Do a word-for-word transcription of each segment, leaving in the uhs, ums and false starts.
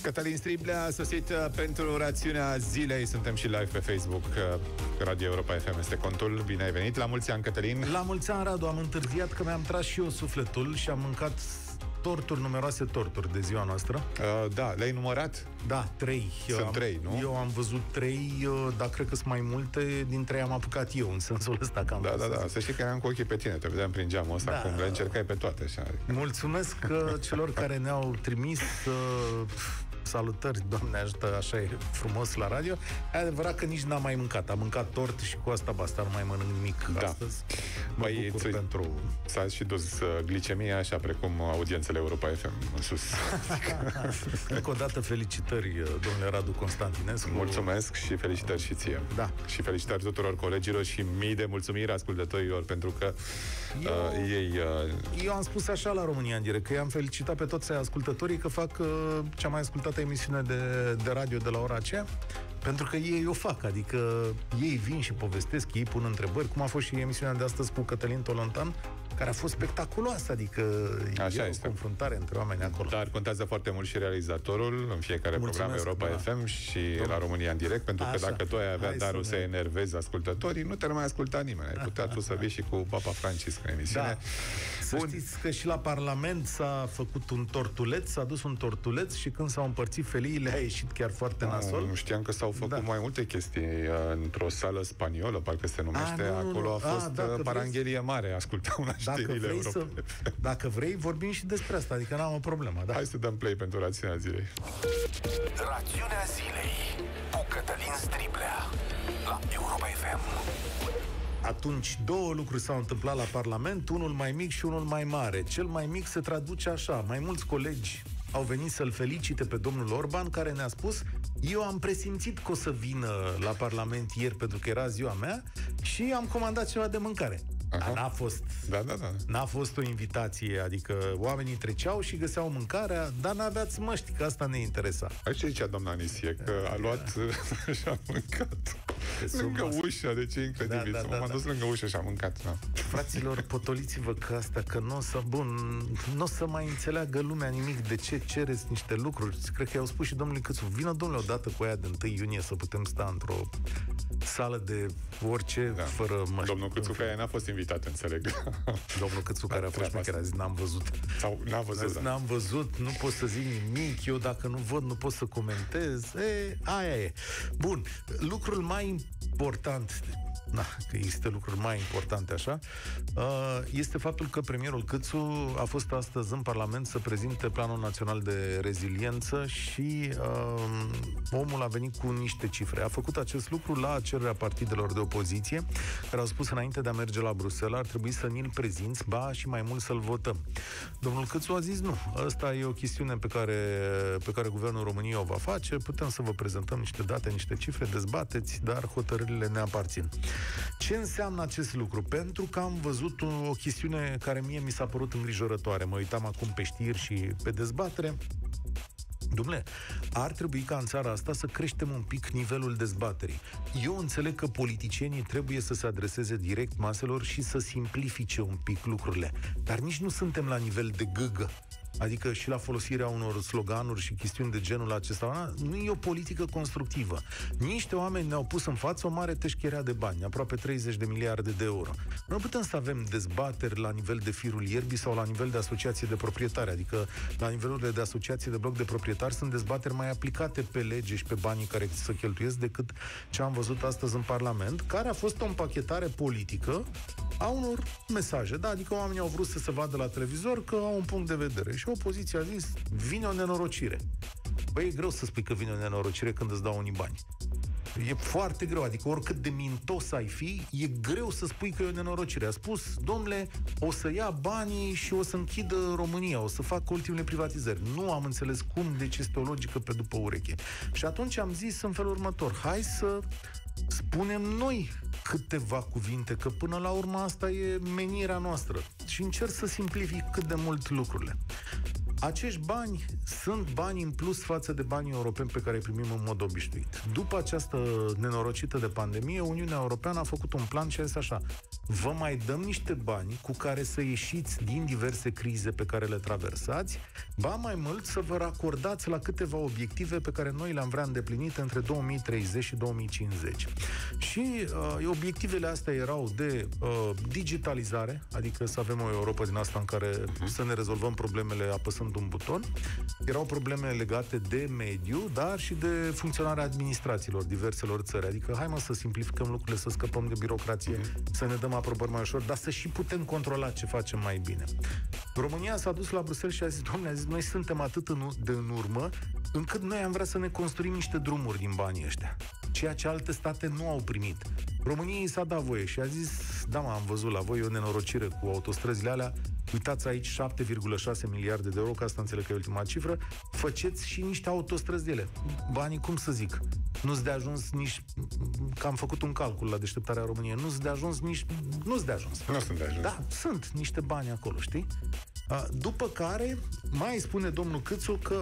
Cătălin Striblea a sosit pentru rațiunea zilei. Suntem și live pe Facebook. Radio Europa F M este contul. Bine ai venit. La mulți ani, Cătălin. La mulți ani, Radu. Am întârziat că mi-am tras și eu sufletul și am mâncat torturi, numeroase torturi de ziua noastră. Uh, da, le-ai numărat? Da, trei. Sunt am, trei, nu? Eu am văzut trei, dar cred că sunt mai multe. Din trei am apucat eu, în sensul ăsta că am Da, da, da. Să, să știi că eram cu ochii pe tine. Te vedeam prin geamul ăsta, da, cum le încercai pe toate. Așa. Mulțumesc celor care ne-au trimis uh, salutări, Doamne ajută, așa e frumos la radio. E adevărat că nici n-am mai mâncat. Am mâncat tort și cu asta basta, nu mai mănânc nimic da. astăzi. Mă Băi, bucur pentru... S-a și dus glicemia, așa precum audiențele Europa F M în sus. Încă o dată felicitări, domnule Radu Constantinescu. Mulțumesc și felicitări și ție. Da. Și felicitări tuturor colegilor și mii de mulțumiri ascultătorilor, pentru că eu, uh, ei... Uh... Eu am spus așa la România în direct, că i-am felicitat pe toți ascultătorii că fac uh, cea mai ascultată emisiune de, de radio de la ora aceea, pentru că ei o fac, adică ei vin și povestesc, ei pun întrebări, cum a fost și emisiunea de astăzi cu Cătălin Tolontan, care a fost spectaculoasă, adică așa e este. O confruntare între oameni acolo. Dar contează foarte mult și realizatorul în fiecare Mulțumesc, program Europa da. F M și Domnul. La România în direct, pentru că așa. Dacă tu ai avea Hai darul să, să enervezi ascultătorii, nu te-ar mai asculta nimeni. Ai putea tu să vii și cu Papa Francisc în emisiune. Da. Să Bun. Știți că și la Parlament s-a făcut un tortuleț, s-a dus un tortuleț și când s-au împărțit feliile a ieșit chiar foarte da, nasol. Nu știam că s-au făcut da. mai multe chestii într-o sală spaniolă, parcă se numește. A, nu, Acolo nu. a fost a, paranghelie mare, asculta una știrile Europa. Să, dacă vrei, vorbim și despre asta, adică n-am o problemă. Da? Hai să dăm play pentru rațiunea zilei. Rațiunea zilei cu Cătălin Striblea la Europa F M. Atunci, două lucruri s-au întâmplat la Parlament, unul mai mic și unul mai mare. Cel mai mic se traduce așa: mai mulți colegi au venit să-l felicite pe domnul Orban, care ne-a spus: eu am presimțit că o să vină la Parlament ieri pentru că era ziua mea și am comandat ceva de mâncare. Dar n-a fost, da, da, da. n-a fost o invitație, adică oamenii treceau și găseau mâncarea, dar n-aveați măști, că asta ne interesa. Așa zicea doamna Anisie, că a luat da. și a mâncat lângă ușa, deci e incredibil. Da, da, da, M-am dus da. lângă ușa și am mâncat. Da. Fraților, potoliți-vă că asta, că nu o să, bun, nu o să mai înțeleagă lumea nimic de ce cereți niște lucruri. Cred că i-au spus și domnului Câțu: vină, domnule, odată cu aia de întâi iunie să putem sta într-o sală de orice, da. fără măști. Domnul Câțu, care n-a fost invitat, înțeleg. Domnul Câțu, care a fost șmecher, a zis: n-am văzut. Sau n-a văzut, da. N-am văzut, nu pot să zic nimic, eu dacă nu văd, nu pot să comentez. E, aia e. Bun, lucrul mai important, na, că există lucruri mai importante așa, este faptul că premierul Câțu a fost astăzi în Parlament să prezinte Planul Național de Reziliență și uh, omul a venit cu niște cifre. A făcut acest lucru la cererea partidelor de opoziție, care au spus înainte de a merge la Bruxelles: ar trebui să ni-l prezinți, ba și mai mult să-l votăm. Domnul Câțu a zis: nu, asta e o chestiune pe care, pe care Guvernul României o va face, putem să vă prezentăm niște date, niște cifre, dezbateți, dar hotărârile ne aparțin. Ce înseamnă acest lucru? Pentru că am văzut o, o chestiune care mie mi s-a părut îngrijorătoare. Mă uitam acum pe știri și pe dezbatere. Dom'le, ar trebui ca în țara asta să creștem un pic nivelul dezbaterii. Eu înțeleg că politicienii trebuie să se adreseze direct maselor și să simplifice un pic lucrurile, dar nici nu suntem la nivel de gâgă. Adică și la folosirea unor sloganuri și chestiuni de genul acesta, nu e o politică constructivă. Niște oameni ne-au pus în față o mare teșcherea de bani, aproape treizeci de miliarde de euro. Nu putem să avem dezbateri la nivel de firul ierbii sau la nivel de asociație de proprietari, adică la nivelurile de asociație de bloc de proprietari sunt dezbateri mai aplicate pe lege și pe banii care se cheltuiesc decât ce am văzut astăzi în Parlament, care a fost o împachetare politică a unor mesaje, da? Adică oamenii au vrut să se vadă la televizor că au un punct de vedere și opoziția a zis: vine o nenorocire. Băi, e greu să spui că vine o nenorocire când îți dau unii bani. E foarte greu, adică oricât de mintos ai fi, e greu să spui că e o nenorocire. A spus: domnule, o să ia banii și o să închidă România, o să fac ultimele privatizări. Nu am înțeles cum, deci este o logică pe după ureche. Și atunci am zis în felul următor: hai să spunem noi câteva cuvinte, că până la urmă asta e menirea noastră. Și încerc să simplific cât de mult lucrurile. Acești bani sunt bani în plus față de banii europeni pe care îi primim în mod obișnuit. După această nenorocită de pandemie, Uniunea Europeană a făcut un plan și a zis așa: vă mai dăm niște bani cu care să ieșiți din diverse crize pe care le traversați, ba mai mult să vă racordați la câteva obiective pe care noi le-am vrea îndeplinite între două mii treizeci și două mii cincizeci. Și uh, obiectivele astea erau de uh, digitalizare, adică să avem o Europa din asta în care uh-huh. să ne rezolvăm problemele apăsând un buton. Erau probleme legate de mediu, dar și de funcționarea administrațiilor diverselor țări. Adică hai mă să simplificăm lucrurile, să scăpăm de birocrație, uh-huh. să ne dăm aprobări mai ușor, dar să și putem controla ce facem mai bine. România s-a dus la Bruxelles și a zis: Doamne, a zis, noi suntem atât în, de în urmă, încât noi am vrea să ne construim niște drumuri din banii ăștia, ceea ce alte state nu au primit. România i s-a dat voie și a zis: da, mă, am văzut la voi o nenorocire cu autostrăzile alea, uitați aici șapte virgulă șase miliarde de euro, ca asta înțeleg că e ultima cifră, faceți și niște autostrăzi de ele. Banii, cum să zic, nu-s de ajuns nici, că am făcut un calcul la Deșteptarea României, nu-s de ajuns nici, nu-s de ajuns. Nu sunt de ajuns. Da, sunt niște bani acolo, știi? După care, mai spune domnul Câțu că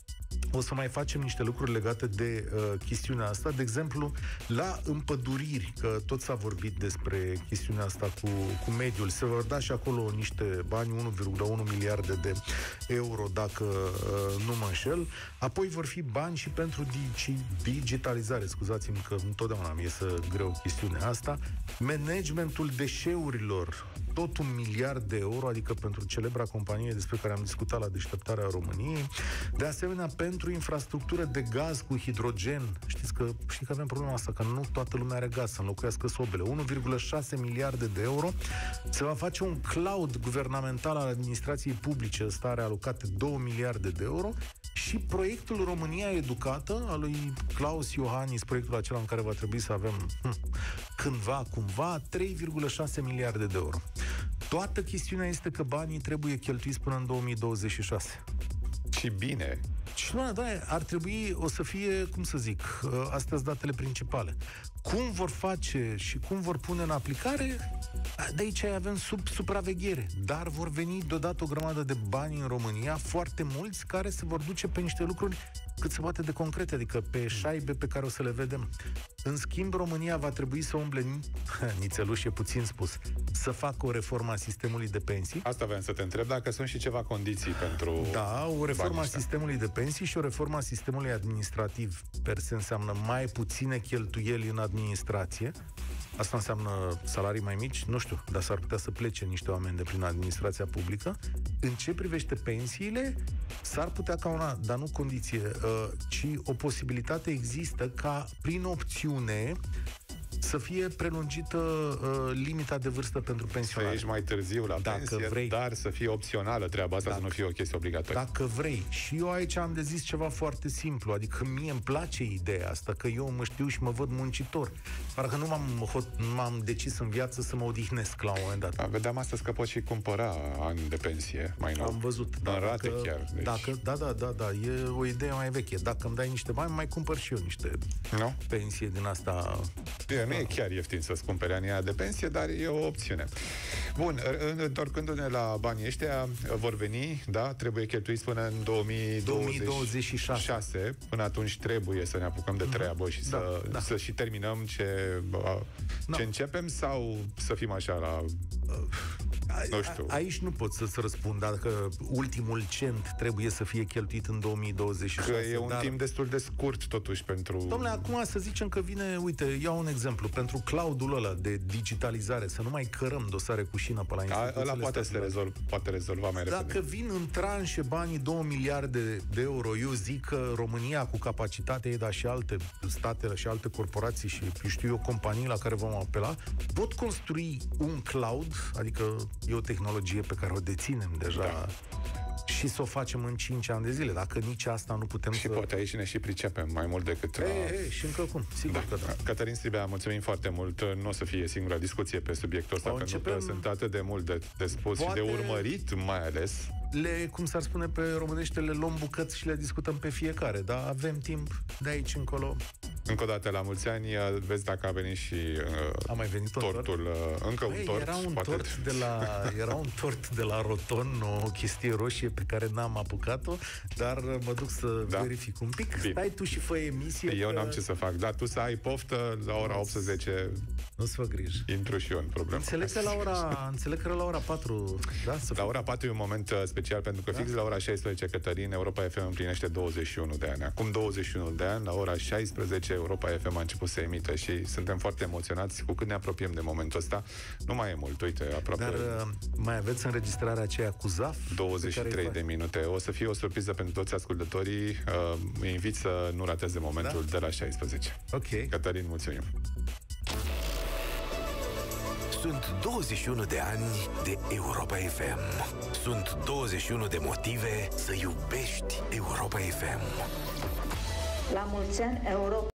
o să mai facem niște lucruri legate de uh, chestiunea asta. De exemplu, la împăduriri, că tot s-a vorbit despre chestiunea asta cu, cu mediul, se vor da și acolo niște bani, unu virgulă unu miliarde de euro, dacă uh, nu mă înșel. Apoi vor fi bani și pentru digi- digitalizare, scuzați-mi că întotdeauna mi iese greu chestiunea asta. Managementul deșeurilor, tot un miliard de euro, adică pentru celebra companie despre care am discutat la Deșteptarea României. De asemenea, pentru infrastructură de gaz cu hidrogen. Știți că, știi că avem problema asta, că nu toată lumea are gaz să înlocuiască sobele. unu virgulă șase miliarde de euro. Se va face un cloud guvernamental al administrației publice, ăsta are alocate două miliarde de euro. Și proiectul România Educată, al lui Claus Iohannis, proiectul acela în care va trebui să avem hm, cândva, cumva, trei virgulă șase miliarde de euro. Toată chestiunea este că banii trebuie cheltuiți până în două mii douăzeci și șase. Și bine. Și nu, da, ar trebui, o să fie, cum să zic, astea sunt datele principale. Cum vor face și cum vor pune în aplicare, de aici avem sub supraveghere. Dar vor veni deodată o grămadă de bani în România, foarte mulți, care se vor duce pe niște lucruri cât se poate de concrete, adică pe șaibe pe care o să le vedem. În schimb, România va trebui să umble, nițeluș e puțin spus, să facă o reformă a sistemului de pensii. Asta vreau să te întreb, dacă sunt și ceva condiții pentru... Da, o reformă a sistemului de pensii și o reformă a sistemului administrativ. Per se înseamnă mai puține cheltuieli în administrație. Asta înseamnă salarii mai mici? Nu știu, dar s-ar putea să plece niște oameni de prin administrația publică. În ce privește pensiile, s-ar putea ca una, dar nu condiție, ci o posibilitate există ca prin opțiune să fie prelungită uh, limita de vârstă pentru pensionari. Să ieși mai târziu la dacă pensie, vrei, dar să fie opțională treaba asta, dacă, să nu fie o chestie obligatorie. Dacă vrei. Și eu aici am de zis ceva foarte simplu, adică mie îmi place ideea asta, că eu mă știu și mă văd muncitor. Parcă nu m-am, m-am decis în viață să mă odihnesc la un moment dat. Da, vedeam astăzi că poți și cumpăra ani de pensie mai nou. Am văzut. Da, în rate dacă, chiar. Deci... Dacă, da, da, da, da, e o idee mai veche. Dacă îmi dai niște bani, mai cumpăr și eu niște no? pensie din asta. E, nu e chiar ieftin să-ți cumpere anii aia de pensie, dar e o opțiune. Bun, întorcându-ne la banii ăștia, vor veni, da, trebuie cheltuiți până în două mii douăzeci și șase. Până atunci trebuie să ne apucăm de treabă și da, să, da. să și terminăm ce, ce da. începem, sau să fim așa la... Nu știu. A, aici nu pot să-ți răspund dacă ultimul cent trebuie să fie cheltuit în două mii douăzeci și șase. Că e un dar... timp destul de scurt, totuși, pentru... Dom'le, acum să zicem că vine, uite, iau un exemplu, pentru cloudul ăla de digitalizare, să nu mai cărăm dosare cu șină pe la instituțiile. Ăla poate se rezolv, poate rezolva mai repede. Dacă vin în tranșe banii două miliarde de euro, eu zic că România, cu capacitatea ei, dar și alte state și alte corporații și, știu eu, companii la care vom apela, pot construi un cloud, adică e o tehnologie pe care o deținem deja, da. Și să o facem în cinci ani de zile. Dacă nici asta nu putem și să... Și poate aici ne și pricepem mai mult decât... E, la... e, și încă cum, sigur da. că da. Cătălin Striblea, mulțumim foarte mult. Nu o să fie singura discuție pe subiectul ăsta, o pentru începem... că sunt atât de mult de, de spus poate... și de urmărit, mai ales. Le, cum s-ar spune pe românește, le luăm bucăți și le discutăm pe fiecare, dar avem timp de aici încolo. Încă o dată la mulți ani, vezi dacă a venit și uh, a mai venit tortul, tort? Uh, încă Băi, un tort. Era un poate... tort de la era un tort de la Roton, o chestie roșie pe care n-am apucat-o, dar mă duc să da. verific un pic. Bine. Stai tu și fă emisie. Eu că... n-am ce să fac, dar tu să ai poftă la ora optsprezece. Nu-ți fă grijă. Intru și eu în problemă. Înțeleg că la ora, înțeleg că la ora patru, da? Să la ora patru e un moment special, pentru că da? fix la ora șaisprezece, Cătălin, Europa F M împlinește douăzeci și unu de ani. Acum douăzeci și unu de ani, la ora șaisprezece, Europa F M a început să emită și suntem foarte emoționați. Cu cât ne apropiem de momentul ăsta, nu mai e mult, uite, aproape... Dar uh, mai aveți înregistrarea aceea cu Z A F? douăzeci și trei de minute. O să fie o surpriză pentru toți ascultătorii. Uh, îi invit să nu rateze momentul da? de la șaisprezece. Ok. Cătălin, mulțumim. Sunt douăzeci și unu de ani de Europa F M. Sunt douăzeci și unu de motive să iubești Europa F M. La mulți ani, Europa.